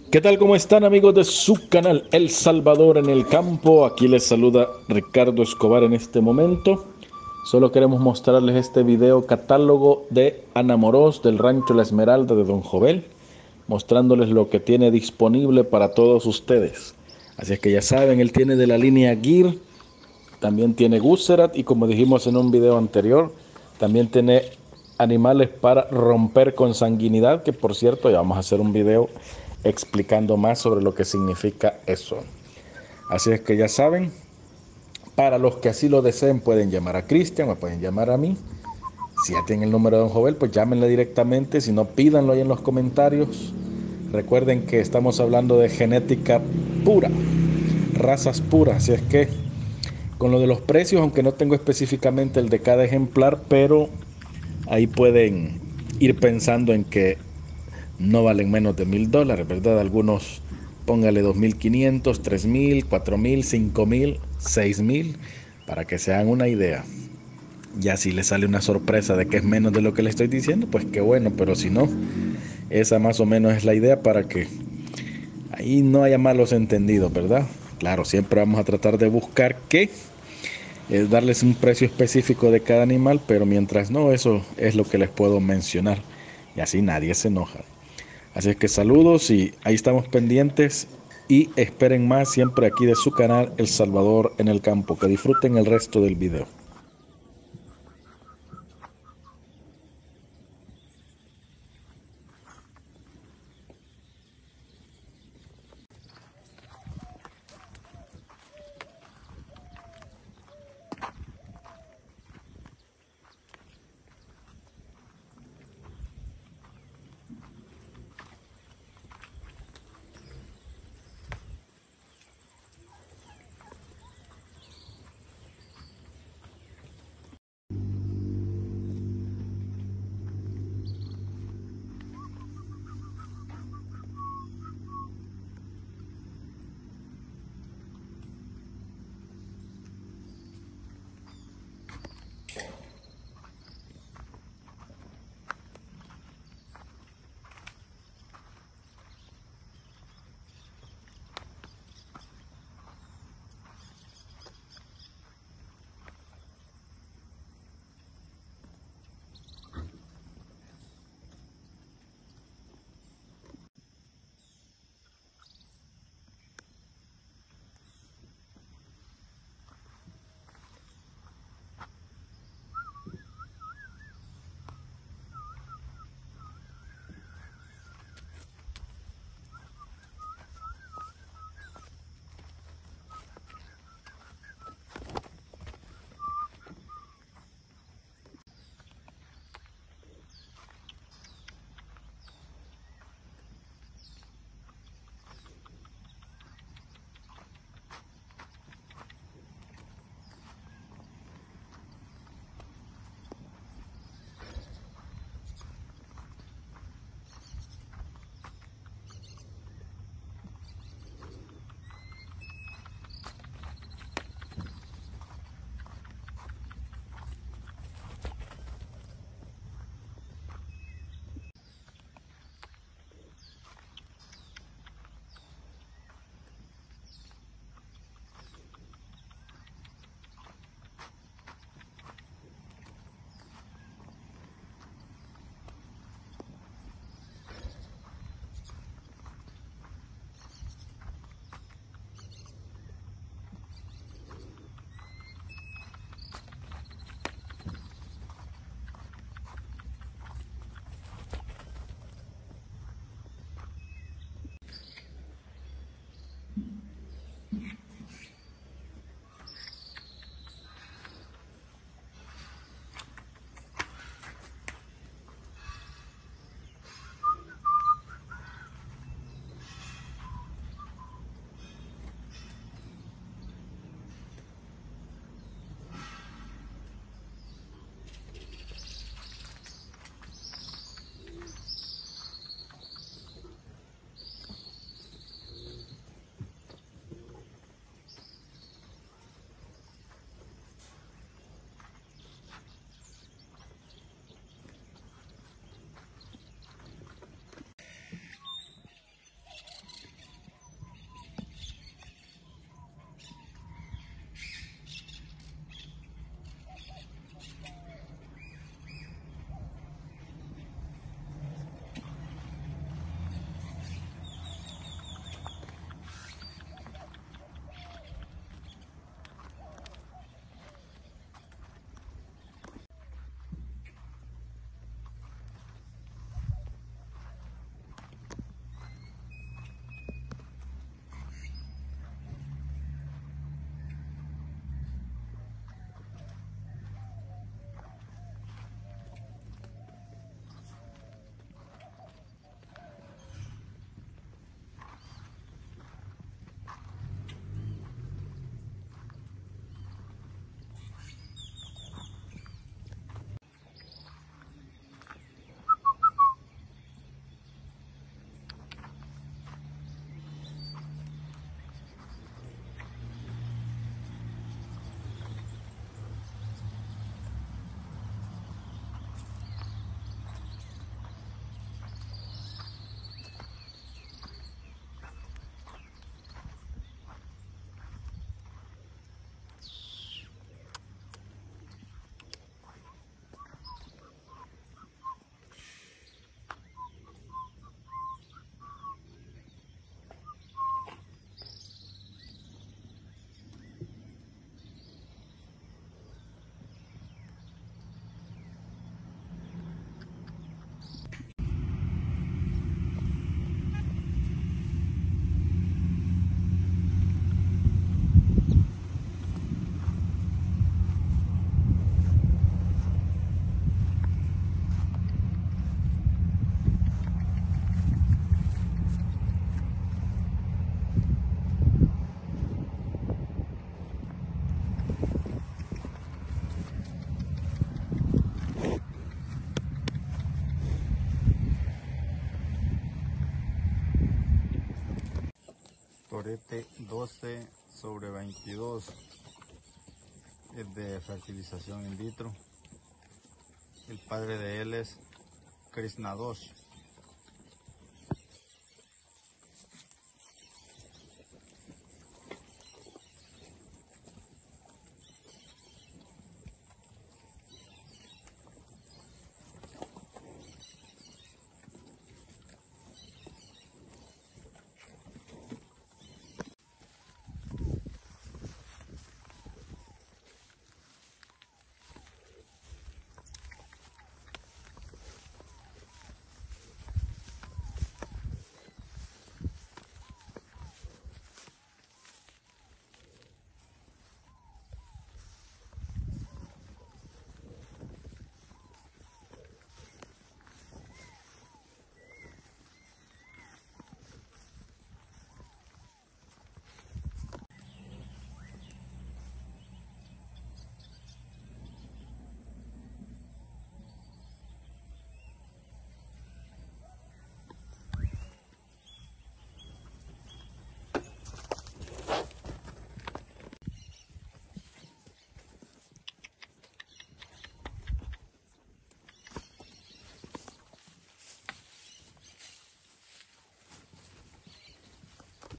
¿Qué tal? ¿Cómo están amigos de su canal El Salvador en el Campo? Aquí les saluda Ricardo Escobar en este momento. Solo queremos mostrarles este video catálogo de Anamoros del Rancho La Esmeralda de Don Jovel, mostrándoles lo que tiene disponible para todos ustedes. Así es que ya saben, él tiene de la línea Gear, también tiene Gusserat y como dijimos en un video anterior, también tiene animales para romper con sanguinidad, que por cierto ya vamos a hacer un video explicando más sobre lo que significa eso. Así es que ya saben, para los que así lo deseen pueden llamar a Cristian o pueden llamar a mí. Si ya tienen el número de Don Jovel, pues llámenle directamente, si no pídanlo ahí en los comentarios. Recuerden que estamos hablando de genética pura, razas puras, así es que con lo de los precios, aunque no tengo específicamente el de cada ejemplar, pero ahí pueden ir pensando en que no valen menos de $1,000, ¿verdad? Algunos póngale 2,500, 3,000, 4,000, 5,000, 6,000, para que se hagan una idea. Ya si les sale una sorpresa de que es menos de lo que le estoy diciendo, pues qué bueno, pero si no, esa más o menos es la idea para que ahí no haya malos entendidos, ¿verdad? Claro, siempre vamos a tratar de buscar que es darles un precio específico de cada animal, pero mientras no, eso es lo que les puedo mencionar. Y así nadie se enoja. Así es que saludos y ahí estamos pendientes y esperen más siempre aquí de su canal El Salvador en el Campo. Que disfruten el resto del video. Florete 12/22. Es de fertilización in vitro. El padre de él es Krishna Dosh.